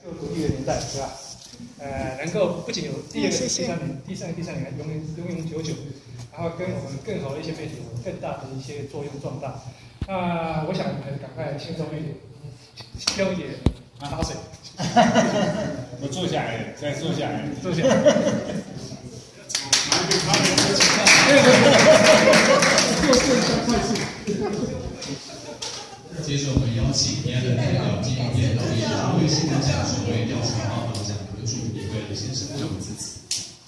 就独立的年代，对吧？能够不仅有第二个、第三年永永久久，然后跟我们更好的一些媒体有更大的一些作用壮大。那我想我们赶快轻松一点，挑一点打水。 我坐下来，再坐下来， 坐下来。 接着我们邀请今天的代表纪录片导演张卫新讲述为调查报道奖得主李慧仁先生为我们致辞。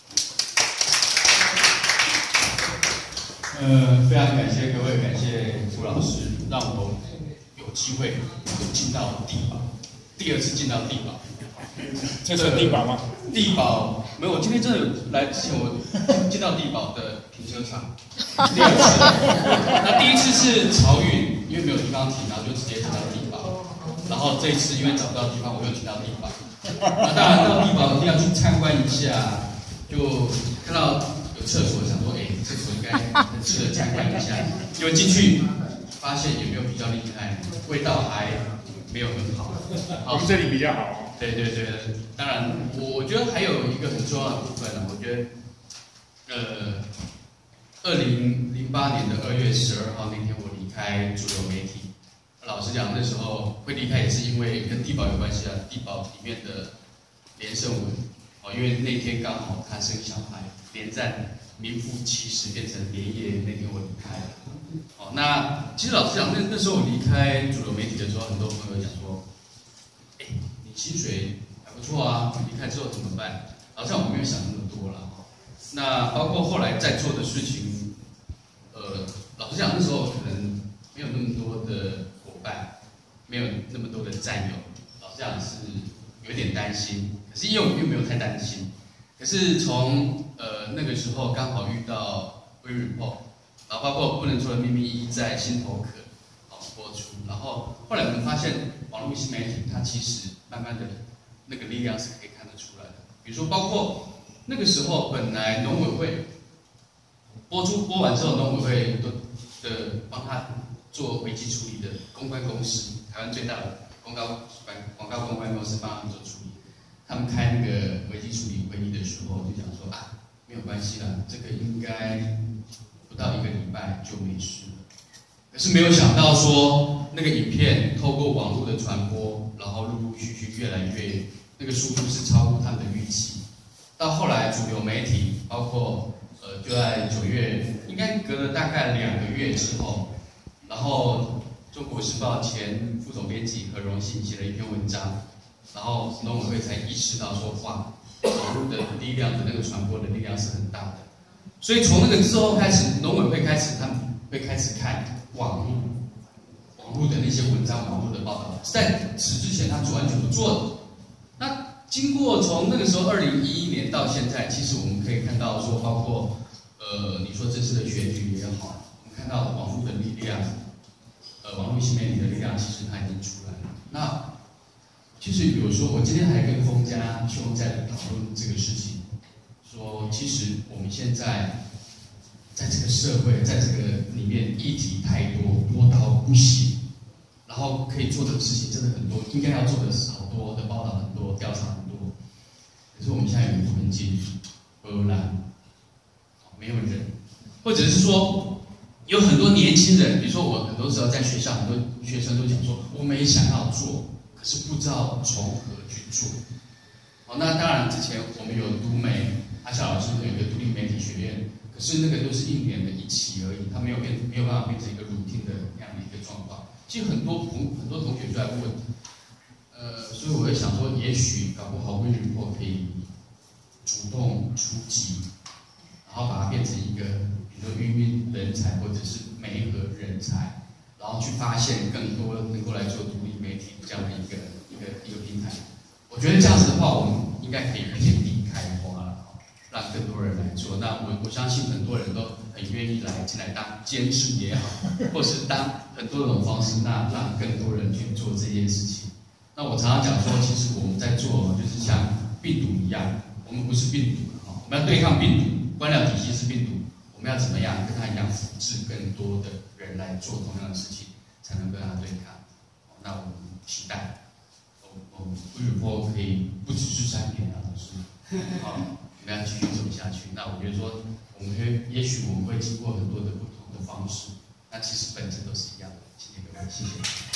非常感谢各位，感谢朱老师，让我有机会进到地堡，第二次进到地堡。 这是地堡吗？ 地堡没有，我今天真的有来之前我进到地堡的停车场，第二次。那第一次是漕运，因为没有地方停，然后就直接停到地堡。然后这一次因为找不到地方，我又停到地堡。那当然到地堡一定要去参观一下，就看到有厕所，想说厕所应该很适合参观一下。结果进去发现也没有比较厉害，味道还没有很好。 我们这里比较好。 对，当然，我觉得还有一个很重要的部分呢，我觉得，2008年的2月12号那天我离开主流媒体，老实讲那时候会离开也是因为跟地堡有关系啊，地堡里面的连胜文因为那天刚好他生小孩，连战名副其实变成连夜那天我离开了。那其实老实讲，那时候我离开主流媒体的时候，很多朋友讲说，薪水还不错啊，离开之后怎么办？好像我没有想那么多了。那包括后来在做的事情，老实讲，那时候可能没有那么多的伙伴，没有那么多的战友，老实讲是有点担心。可是又没有太担心。可是从那个时候刚好遇到微 report， 然后包括不能说的秘密一在心头壳播出，然后后来我们发现网络新媒体它其实慢慢的那个力量是可以看得出来的。比如说，包括那个时候本来农委会播完之后，农委会的帮他做危机处理的公关公司，台湾最大的广告公关公司帮他们做处理。他们开那个危机处理会议的时候，就讲说没有关系啦，这个应该不到1个礼拜就没事了。可是没有想到说，那个影片透过网络的传播，然后陆陆续续越来越，那个速度是超乎他们的预期。到后来主流媒体，包括就在9月，应该隔了大概2个月之后，然后中国时报前副总编辑何荣信写了一篇文章，然后农委会才意识到说，哇，网络的力量的那个传播的力量是很大的。所以从那个之后开始，农委会他们会开始看网络的那些文章、网络的报道，在此之前他是完全不做的。那经过从那个时候2011年到现在，其实我们可以看到说，包括你说这次的选举也好，我们看到网络的力量，网络新媒体的力量，其实它已经出来了。那其实有时候我今天还跟封家兄在讨论这个事情，说其实我们现在在这个社会，在这个里面议题太多到不行，然后可以做的事情真的很多，应该要做的好多的报道很多，调查很多。可是我们现在有一个困境，没有人，或者是说有很多年轻人，比如说我很多时候在学校，很多学生都讲说，我们也想要做，可是不知道从何去做。那当然之前我们有读媒，阿小老师有一个独立媒体学院。可是那个都是1年的1期而已，它没有办法变成一个 routine 的那样的一个状况。其实很多同学就在问，所以我会想说，也许搞不好微 report 可以主动出击，然后把它变成一个，比如说孕人才或者是媒合人才，然后去发现更多能够来做独立媒体这样的一个平台。我觉得这样子的话，我们应该可以遍地开花了。让更多人来做，那我相信很多人都很愿意进来当监制也好，或是当很多种方式，那让更多人去做这件事情。那我常常讲说，其实我们在做就是像病毒一样，我们不是病毒，我们要对抗病毒，官僚体系是病毒，我们要怎么样跟它一样复制更多的人来做同样的事情，才能跟它对抗。那我们期待，我 report 可以不只是3年啊，老师，好，我们要继续走下去。那我觉得说，也许我们会经过很多的不同的方式，那其实本质都是一样的。谢谢各位，谢谢。